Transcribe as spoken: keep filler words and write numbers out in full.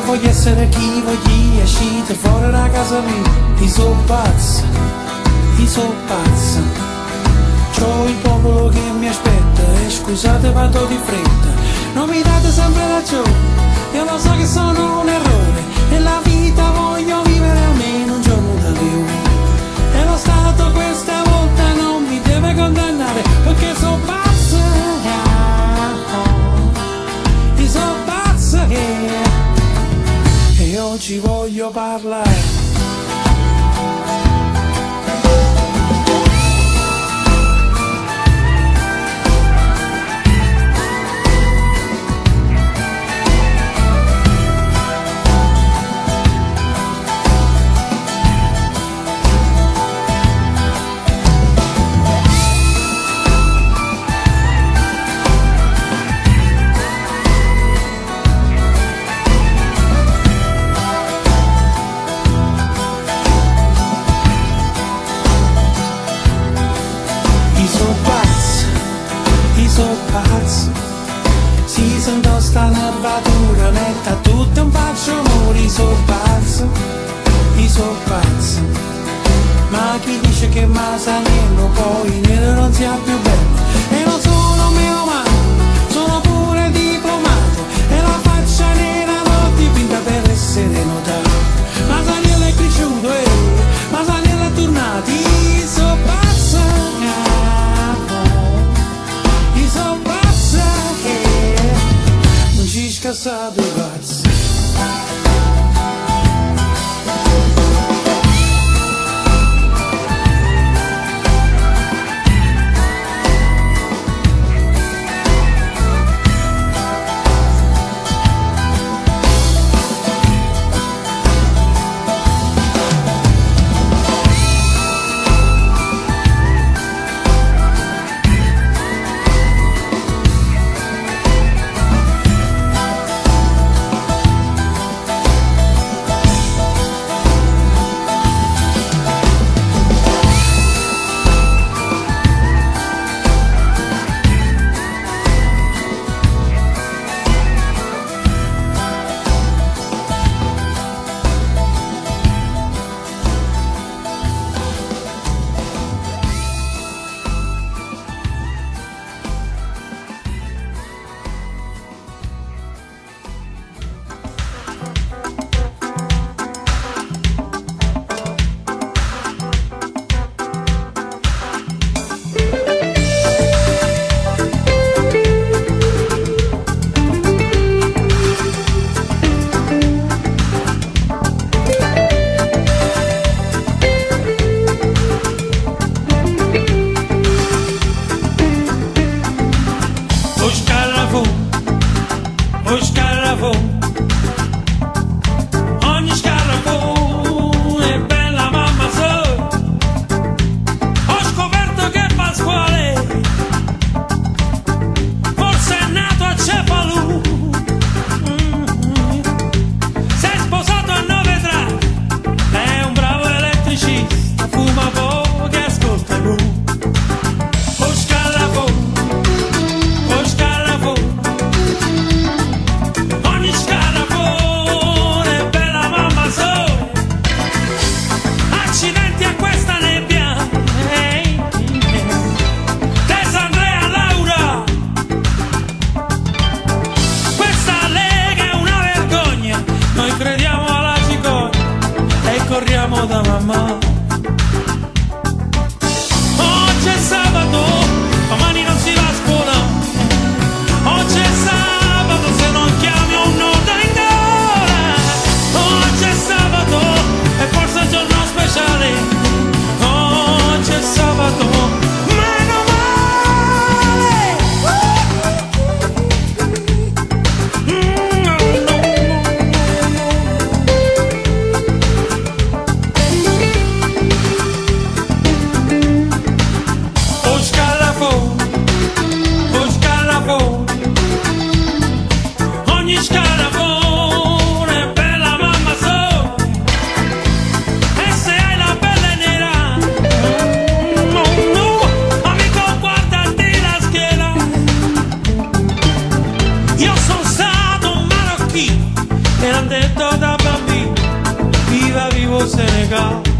voglio essere chi voglio, uscite fuori da casa mia. Io so pazzo, io so pazzo. C'ho il popolo che mi aspetta e scusate vado di fretta. Non mi date sempre ragione, io lo so che sono un errore. E la vita voglio vivere almeno un giorno da più. E lo Stato questa volta non mi deve condannare, perché so pazzo, io so pazzo e oggi voglio parlare. Si sento sta nervatura, metta tutto un faccio muri, so pazzo, io so pazzo. Ma chi dice che Masaniello poi nero non sia più bello? E non sono meno umano, sono pure diplomato, e la faccia nera l'ho dipinta per essere notato. Masaniello è cresciuto e Masaniello è tornato, io so pazzo, io so pazzo. Non ci scassate pazzi. me l'han detto da bambino, viva vivo Senegal.